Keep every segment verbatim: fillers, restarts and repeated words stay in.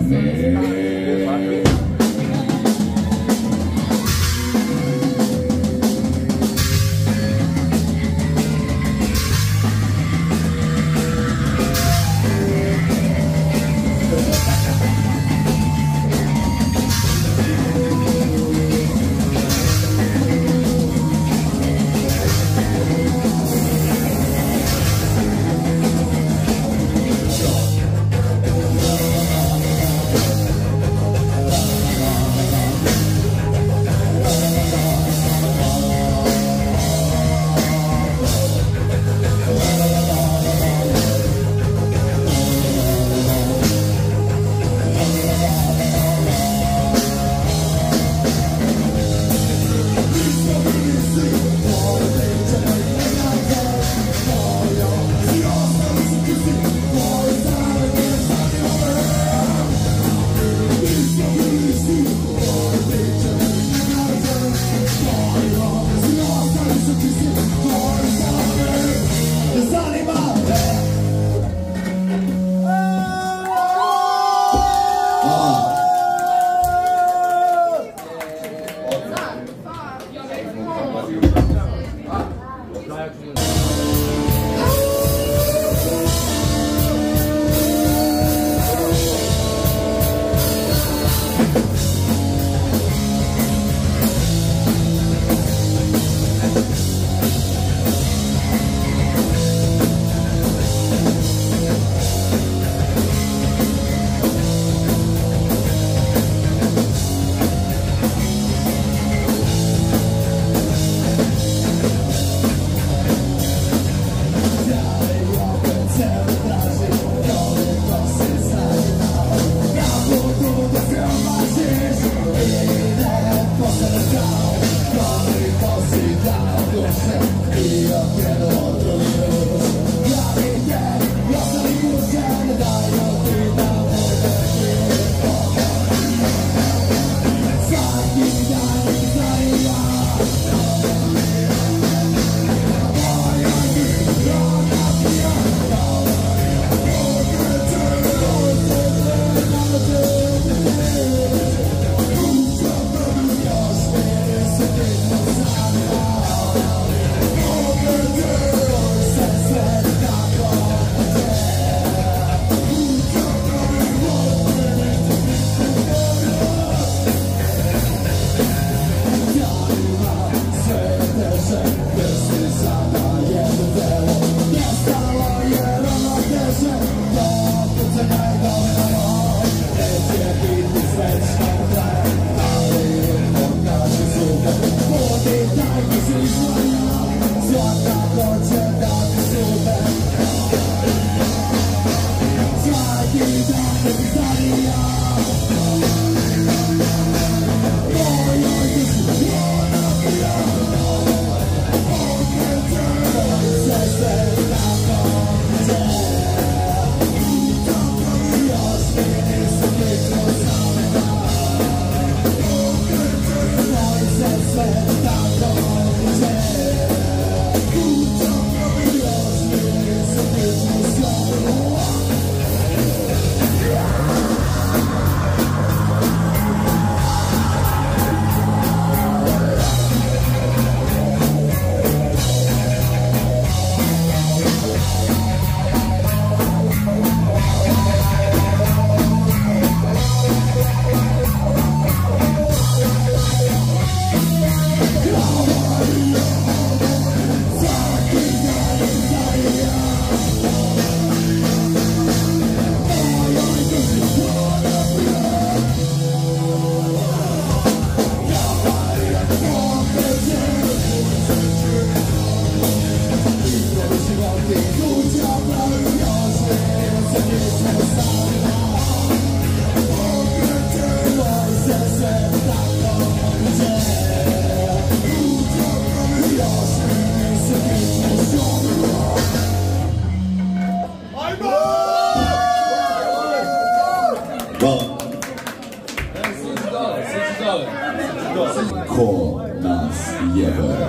Ko nas jebe.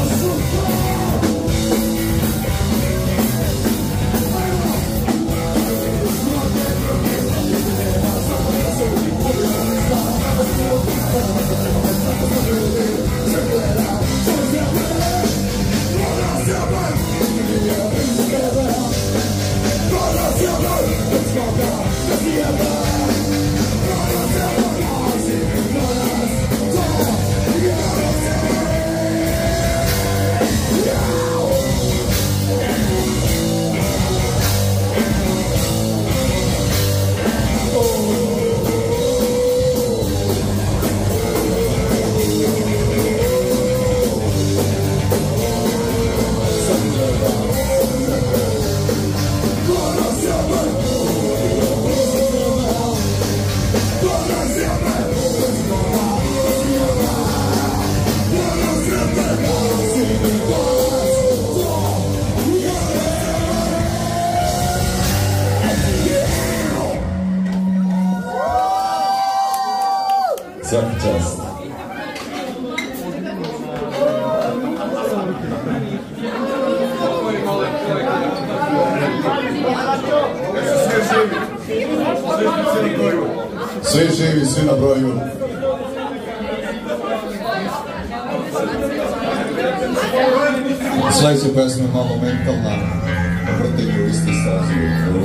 Svaka čast. Svi živi, svi na broju. Sljedeća pesma je malo mentalna, vrtenje u isti stazi.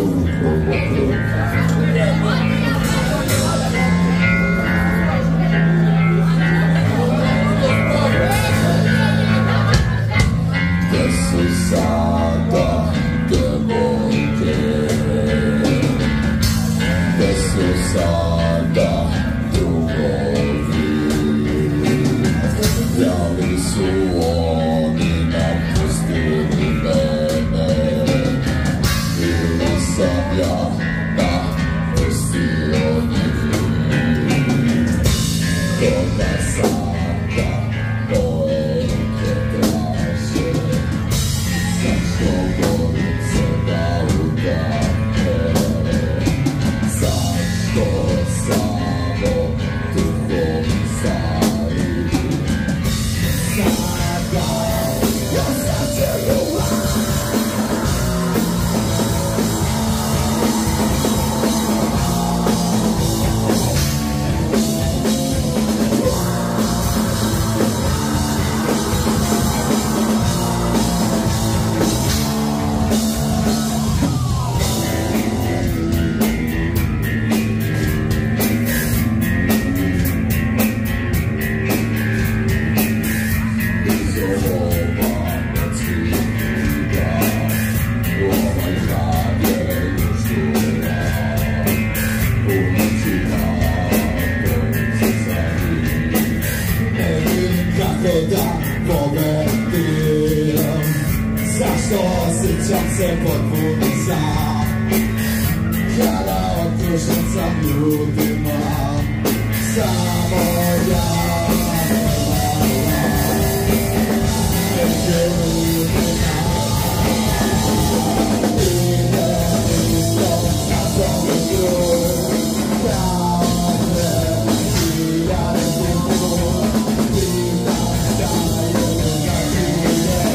Gde su sada devojke? Gde su sada drugovi? Da li su oni napustili mene? Ili sam ja napustio njih? Koga sada moje ruke traže? Zašto gorim se da udare? Zašto samo duhovi stari? Sada ja sam te ljubav. Zašto osjećam se potpuno sam kada okružen sam ljudima? Samo ja među ljudima idem istom časom u krug kao te hiljade puta. Pitam šta je za krije.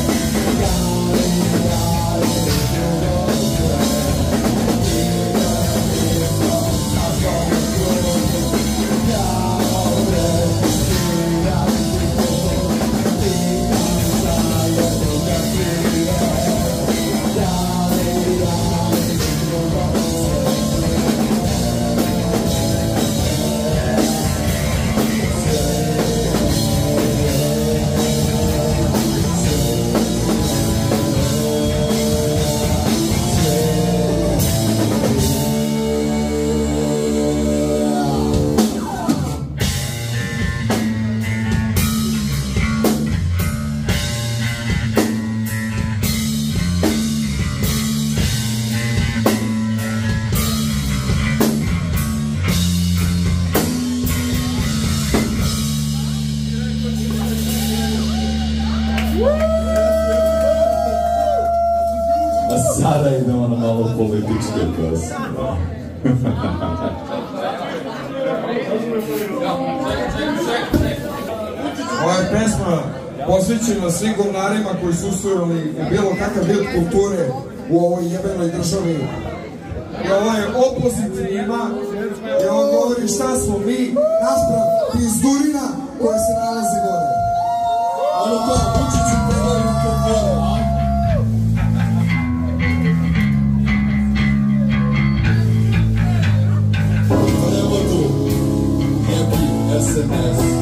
A sada idemo na malo političke pesme. Ova je pesma posvećena svim govnarima koji su usvojili u bilo kakav vid kulture u ovoj jebenoj državi. I ovo je opozit njima i on govori šta smo mi naspram pizdurina koje se nalazi gore. Ono to je Vučiću pregledaju kulture. Prevodu, neki S M S.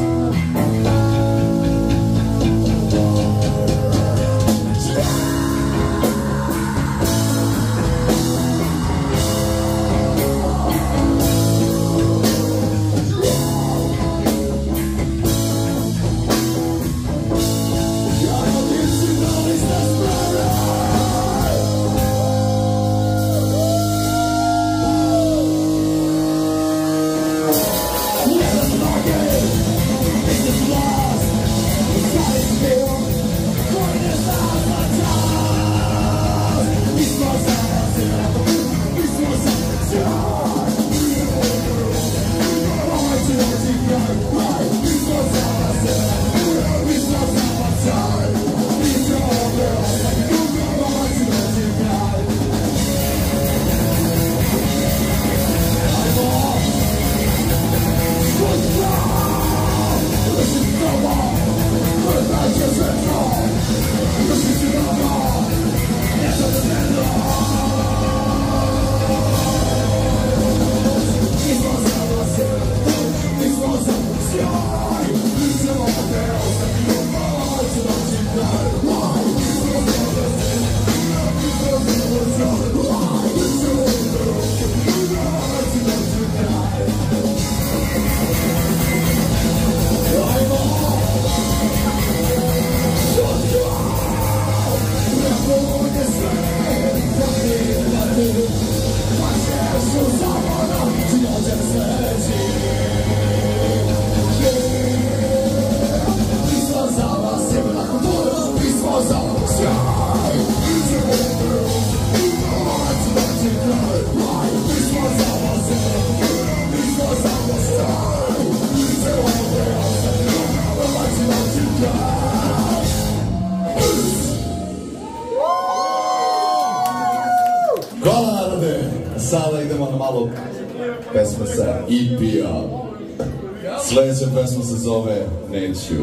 Hvala narode, sada idemo na malo pesme sa E P-a. Sljedeća pesma se zove Neću.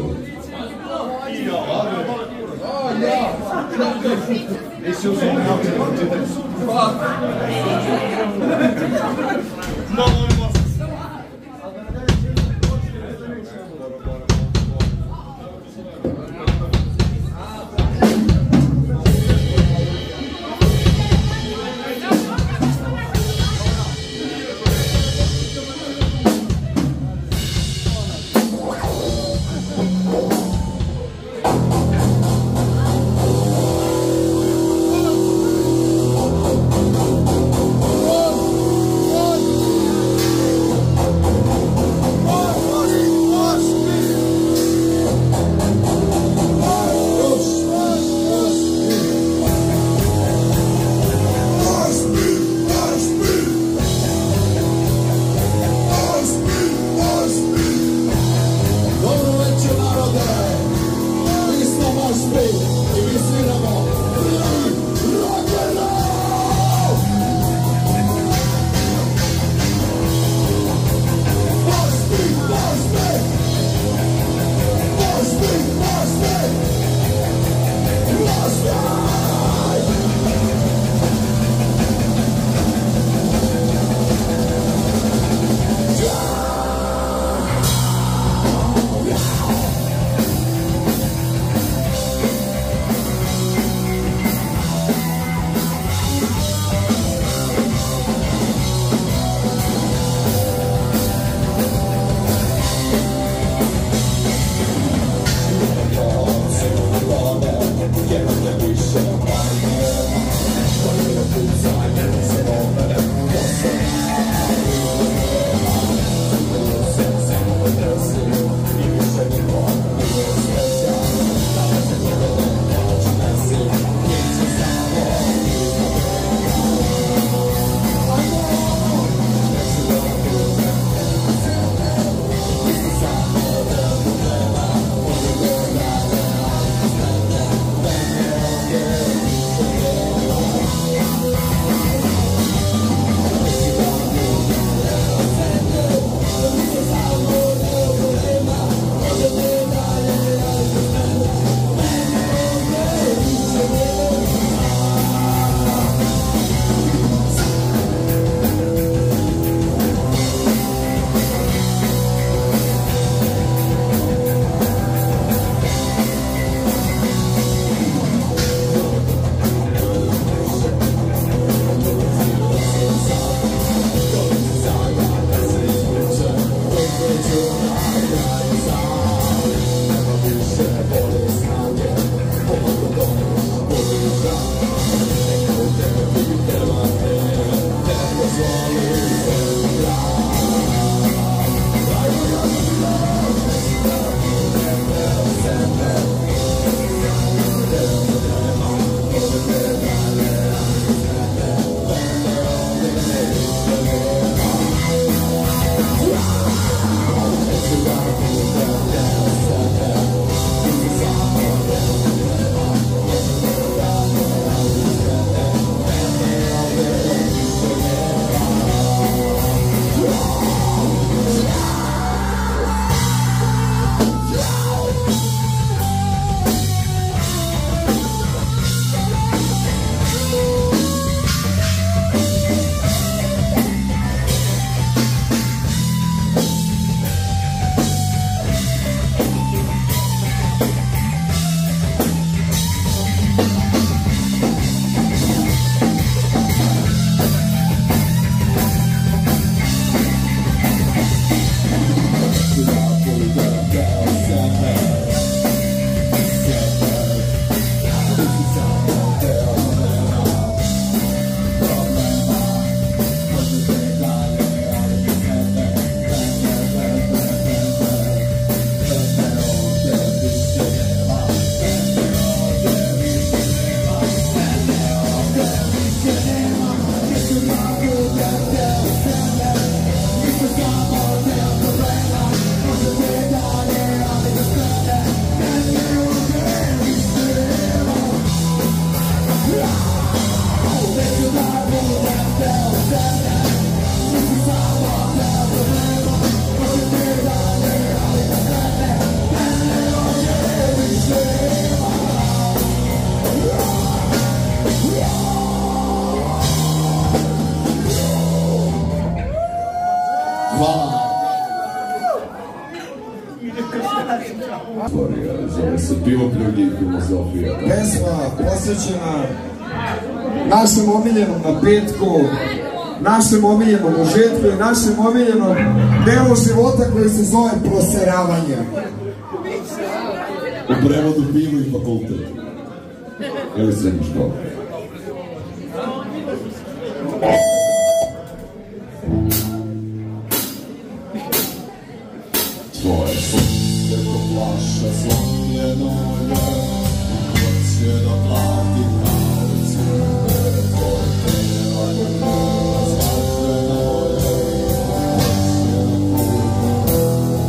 pivo, pljugi i filozofija. Pesma posvećena našem omiljenom napetku, našem omiljenom užetku i našem omiljenom delu života koji se zove proseravanje. U prevodu pivo i fakultet. Ili srednju školu. Tvoje srce ko flaša slomljeno je, hoće da plati pravci. Tvoje tela ko krva zvaženo je, hoće da kupa.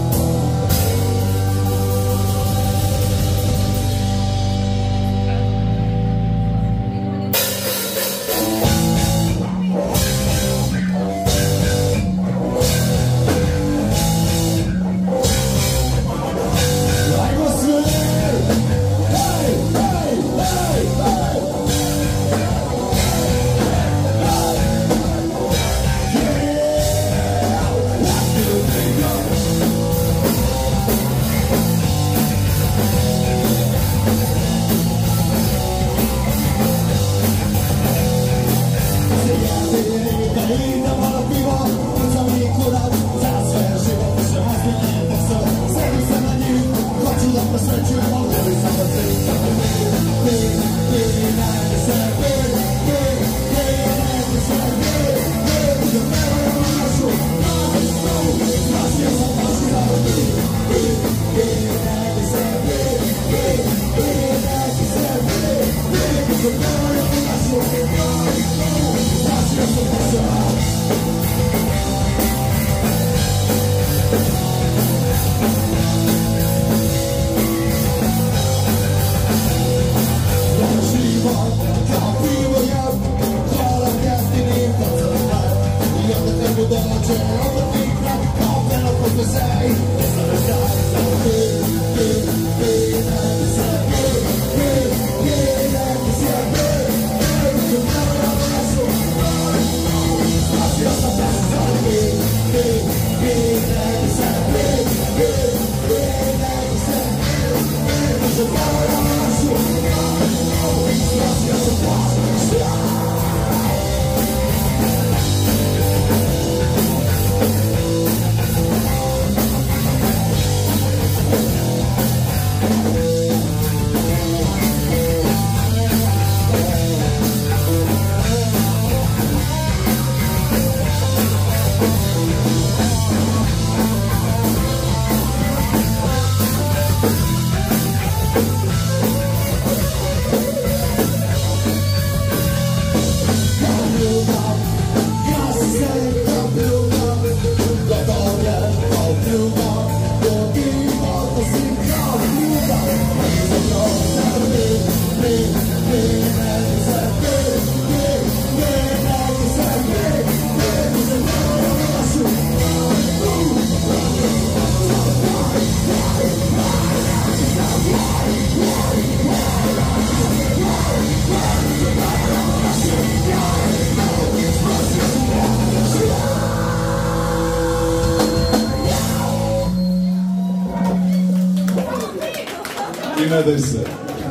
I ne daj se.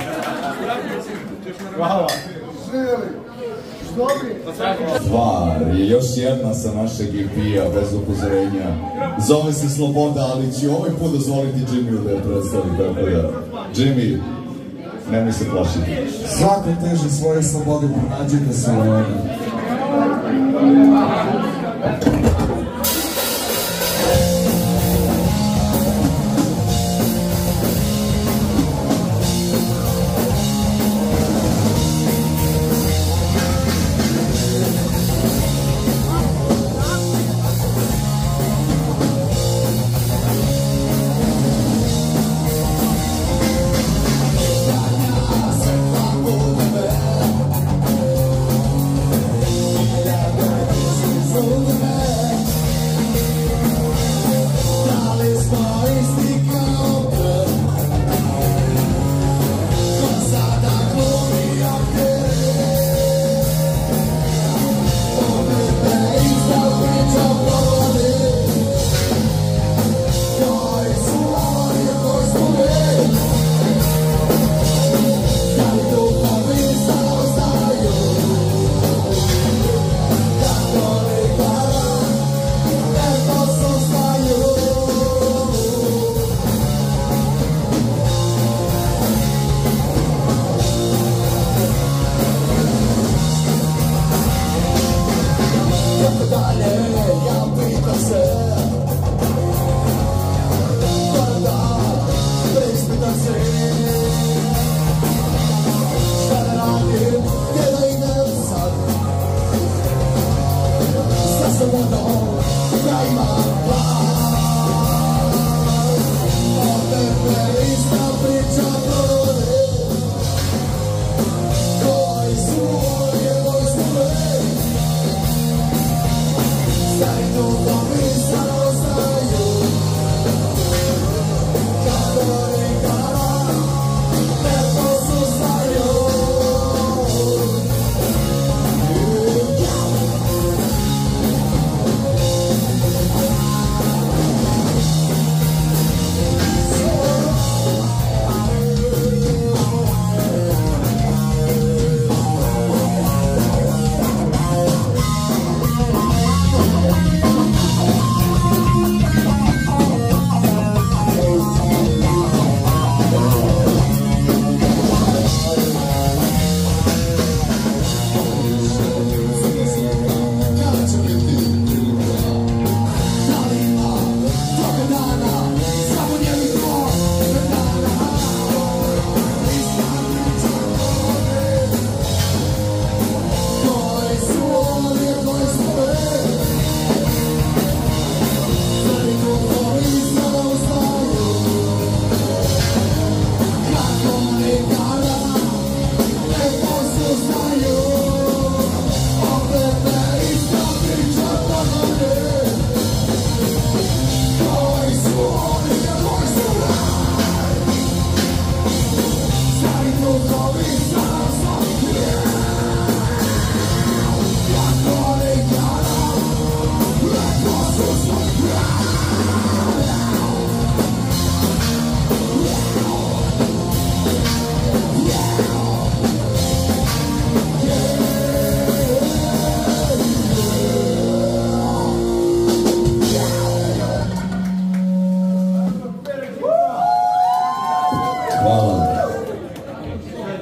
Hvala. Stvar je još jedna sa našeg E P-a, bez upozorenja. Zove se Sloboda, ali ću ovaj put dozvoliti Jimmyu da je predstavi, tako da. Jimmy, nemoj se plašiti. Svako teže svoje slobode, pronađite se u ovome. Oh,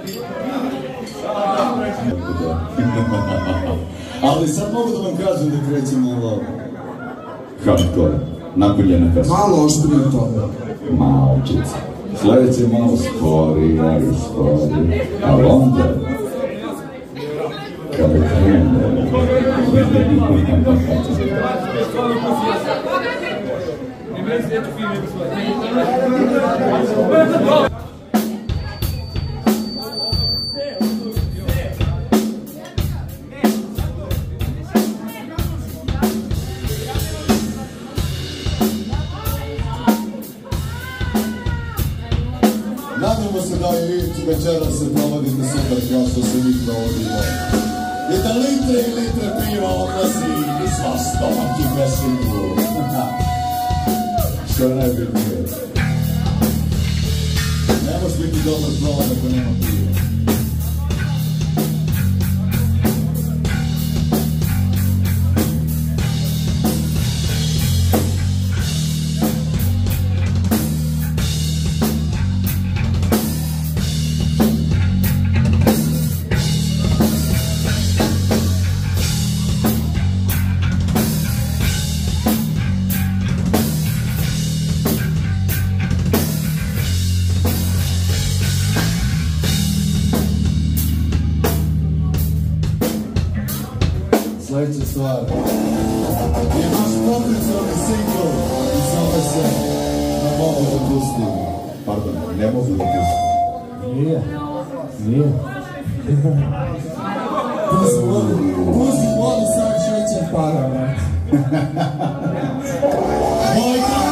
Ali sad mogu da vam kažem da krećemo ovo hardcore, nakon jedna kasma. Malo oštrije to. Malo čica. Sljedeće malo sporije i sporije, ali onda kada krene. Nadamo se da i vi večera se provodite super kao što se mi provodimo. I da litre i litre piva odlazi iz vas stomak i besinku. Što je najbitnije. Ne može biti dobar provod ako nema piva. Sljedeća stvar je naš potencijalni singl i zove se Ne mogu da pustim. Pardon, ne mogu da pustim. Nije, nije. Pusti vodu sad šećer para, ne? Mojka!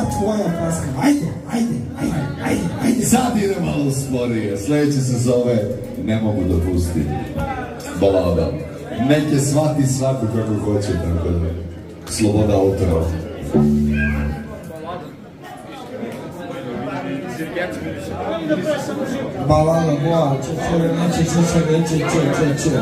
tvoja pesma. Ajde, ajde, ajde, ajde, ajde. Sad ide malo sporije, sljedeće se zove Ne mogu dopustiti. Balada. Neke shvati svaku kako hoće, tako da. Sloboda autora. Balada moja, če če, neće, če če, neće, če če, če.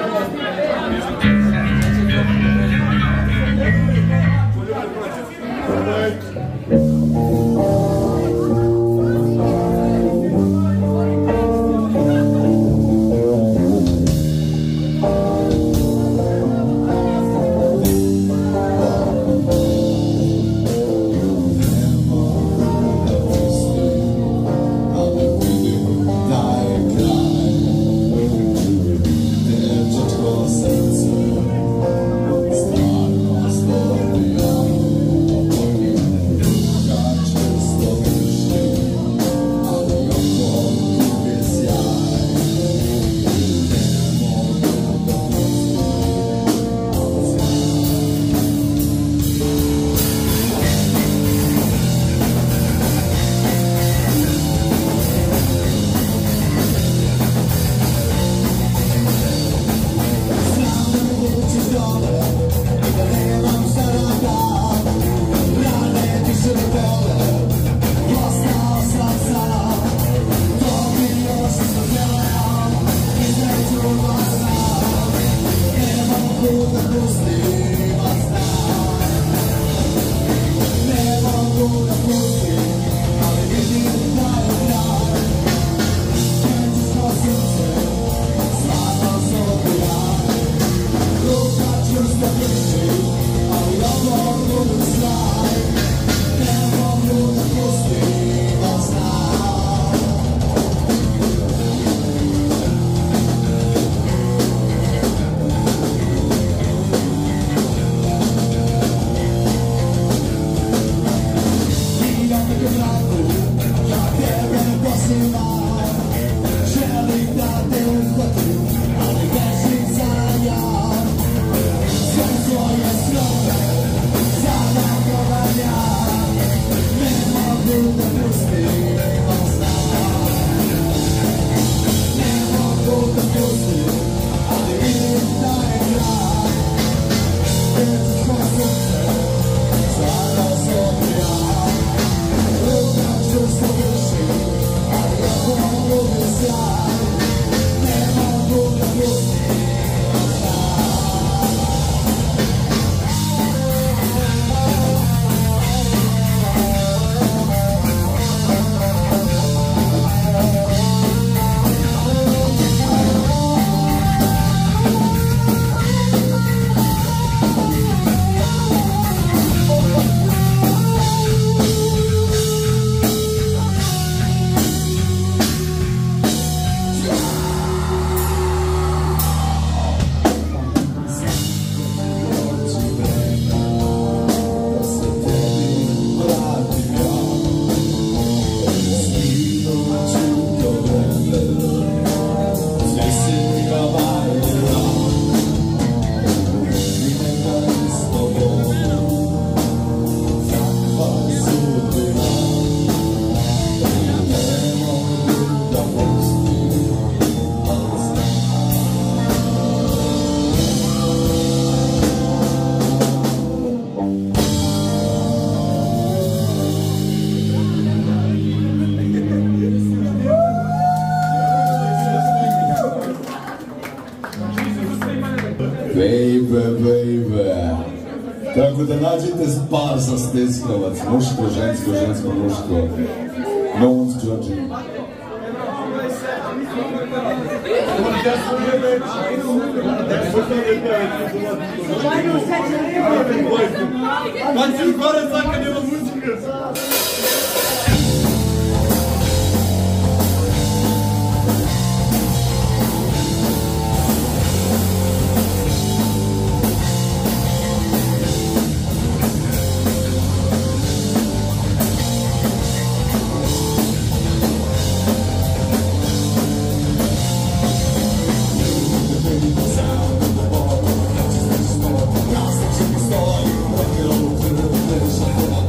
Baby, baby. Tako da nađete par sa Steskrovac, muško, žensko, žensko, muško. No one's judging. Manche Gott sagt immer Musik. Story,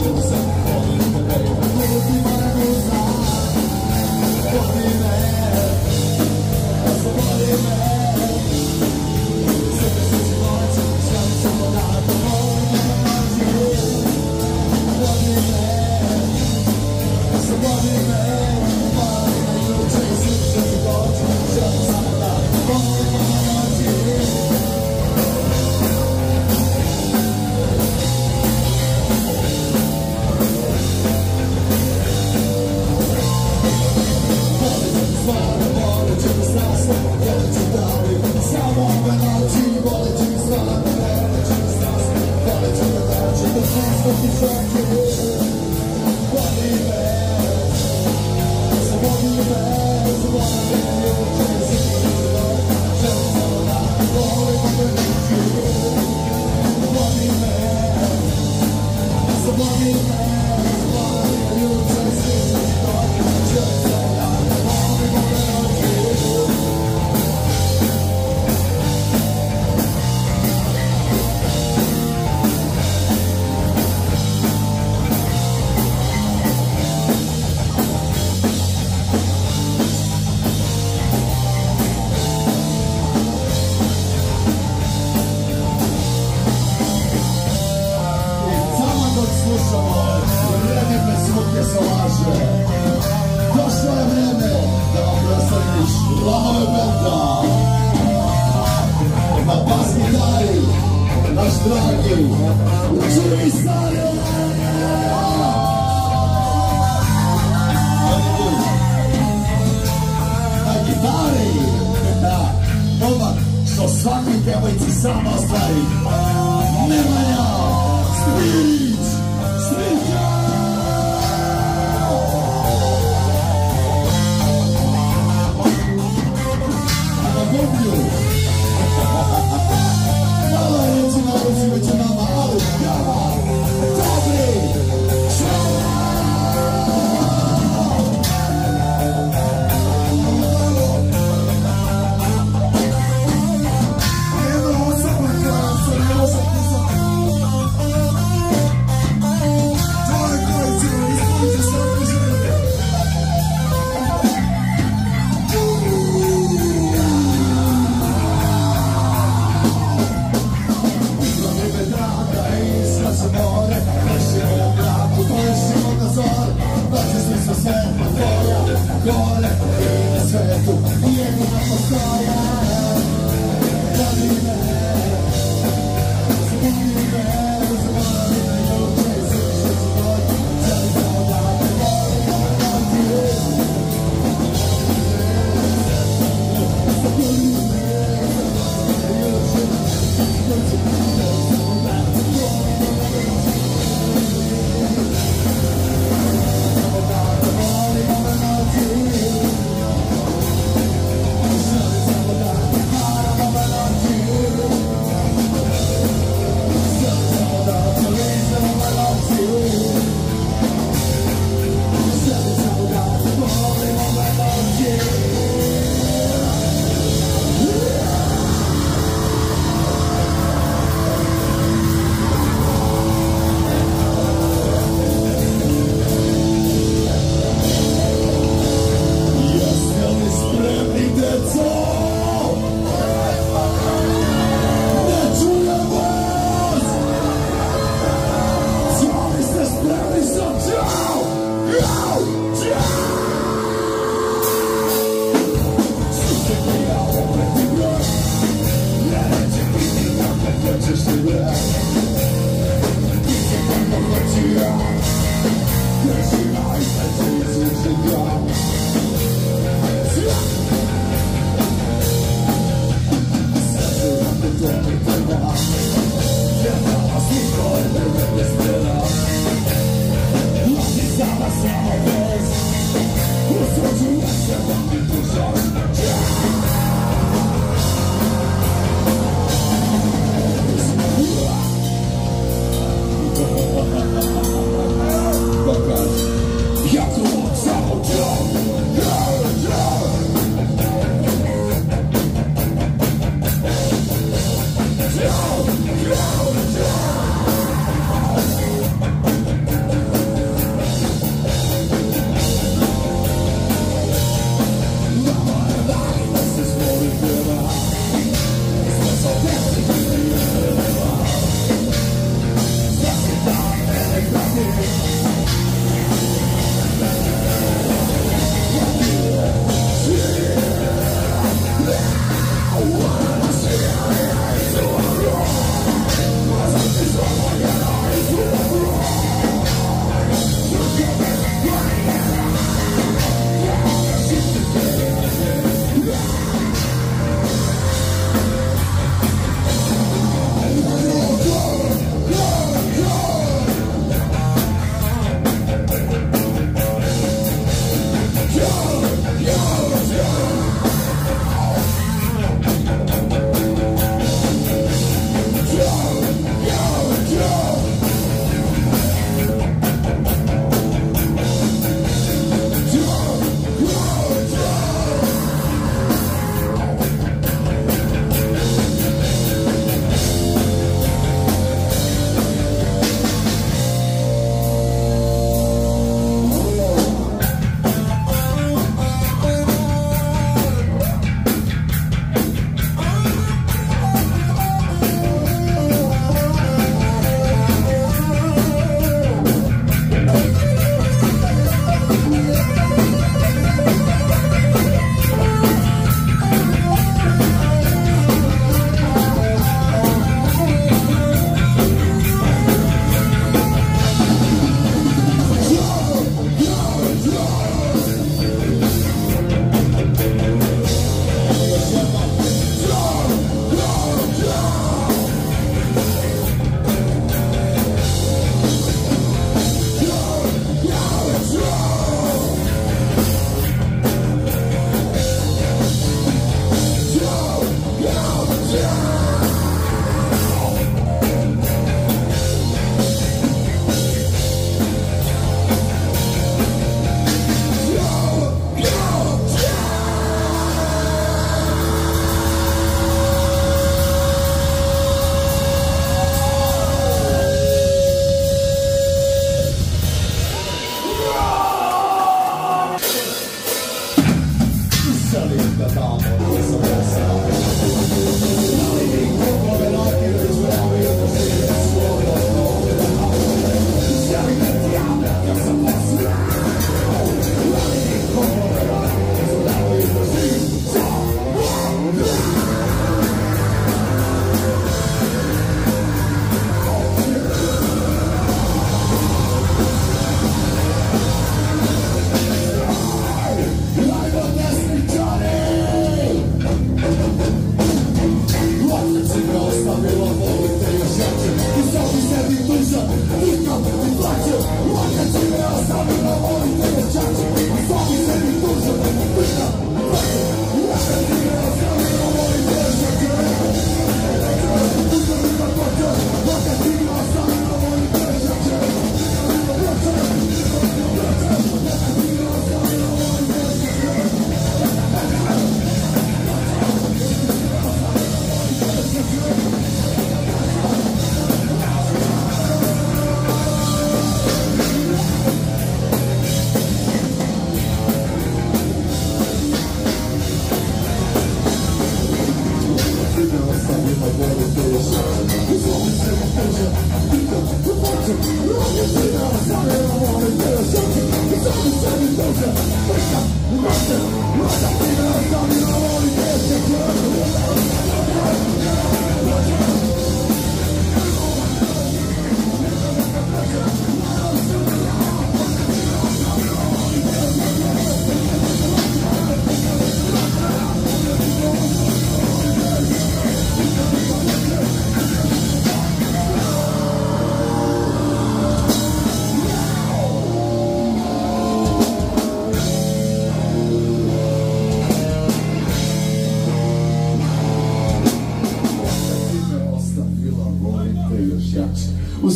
neke se laže. Došlo je vreme da vam predstaviš Love Benda. Na bas gitari, naš dragi Jimmy Stare. Na gitari, da, momak što svaki devojci sama ostvari. Nemanja, Spirit, Spirit.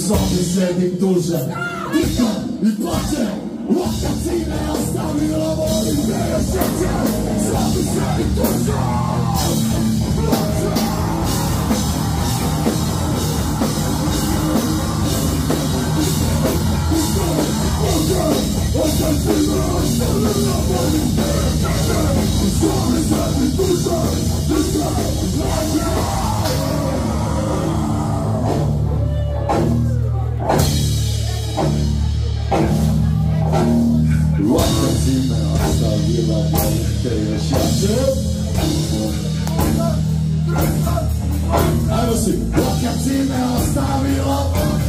sobi sedim tužan, diham i plačem. Otkad si me ostavila, volim te još sjećam. Sobi sedim tužan, plačem. Otkad si me ostavila, volim te još sjećam. Sobi sedim tužan, diham i plačem. Otkad si me ostavila, volim te još jače. Ajmo si! Otkad si me ostavila,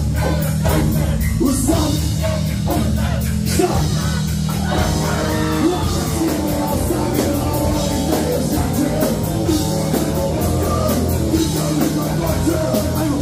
usam! Šta? Otkad si me ostavila, volim te još jače. Ajmo!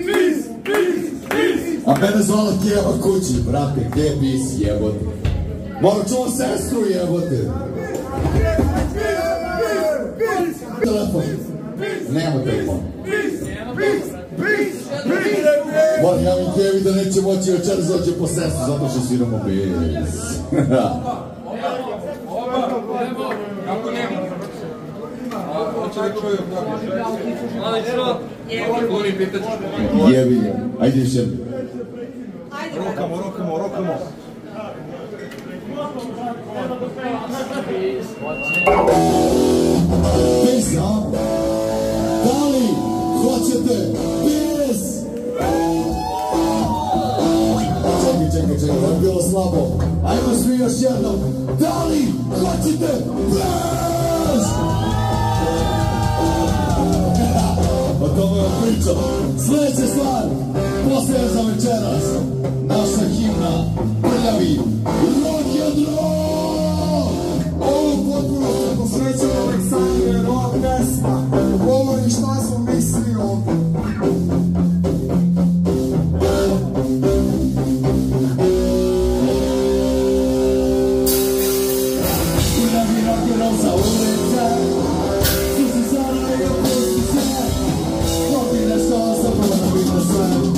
A mene zvala Kijeva kući, brate, gdje je bis, jebote? Moram čuvam sestru jebote. Telefon. Nema telefon. Moram javim Kevi da neće moći večeras dođe po sestru zato što sviramo bez. Kako nema? Hoće da čuju kako. Jebi ga. Ajde još jedno. Rokamo, rokamo, rokamo. Pis, a? Da li hoćete pis? Čekaj, čekaj, čekaj, ovo je bilo slabo. Ajmo svi još jednom. Da li hoćete pis? O tome vam pričam. Sljedeća stvar, poslije za večeras, naša himna, prljavi rock and roll! Ovo potpuno se posvećuje Aleksandru jer ova pesma govori šta smo mislili ovdje. Prljavi rock and roll za ulice, susi sada i opusti se, popi nešto, zapravo biti sve.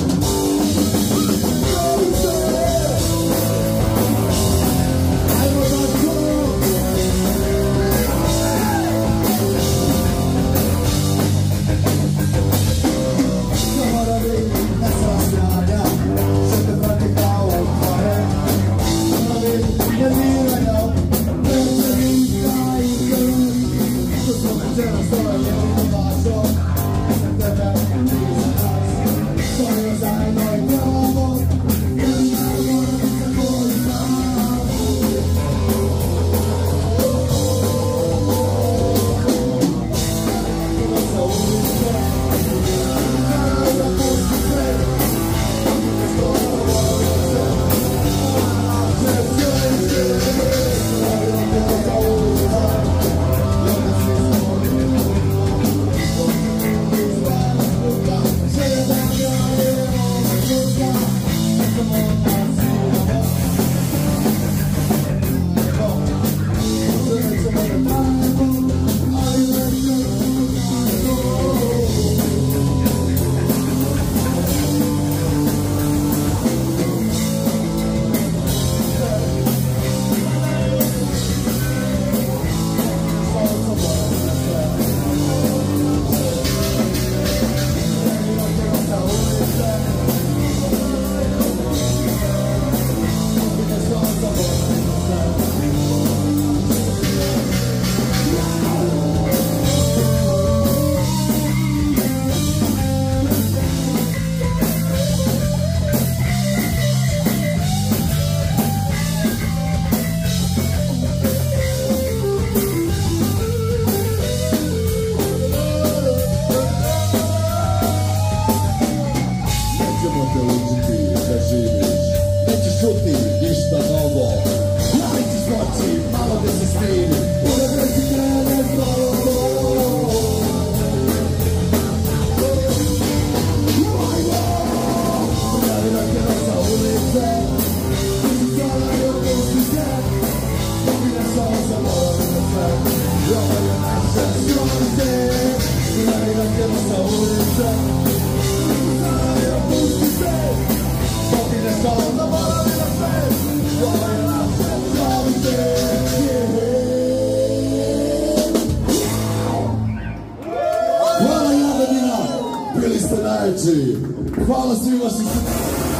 Hvala svima što ste...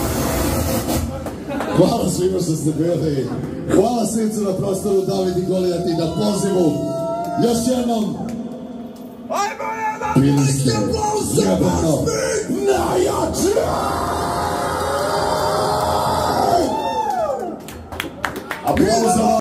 Hvala svima što ste bili. Hvala svima na prostoru David i Golijat i na pozivu. Još jednom. Bili ste jebeno najjači! Aplauza!